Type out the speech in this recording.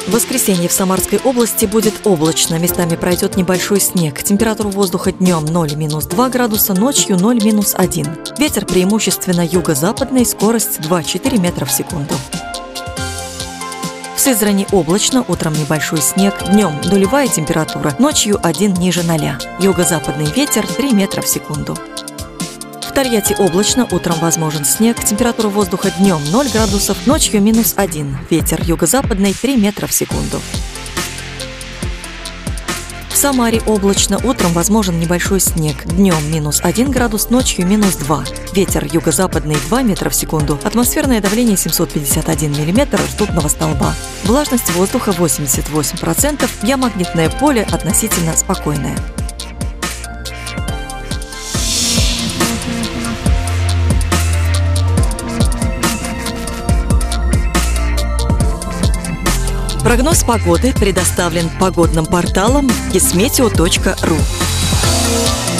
В воскресенье в Самарской области будет облачно, местами пройдет небольшой снег. Температура воздуха днем 0-2 градуса, ночью 0-1. Ветер преимущественно юго-западный, скорость 2-4 метра в секунду. В Сызрани облачно, утром небольшой снег, днем нулевая температура, ночью 1 ниже 0. Юго-западный ветер 3 метра в секунду. В Тольятти облачно, утром возможен снег, температура воздуха днем 0 градусов, ночью -1, ветер юго-западный 3 метра в секунду. В Самаре облачно, утром возможен небольшой снег, днем -1 градус, ночью -2, ветер юго-западный 2 метра в секунду, атмосферное давление 751 миллиметр ртутного столба, влажность воздуха 88%, геомагнитное поле относительно спокойное. Прогноз погоды предоставлен погодным порталом kismeteo.ru.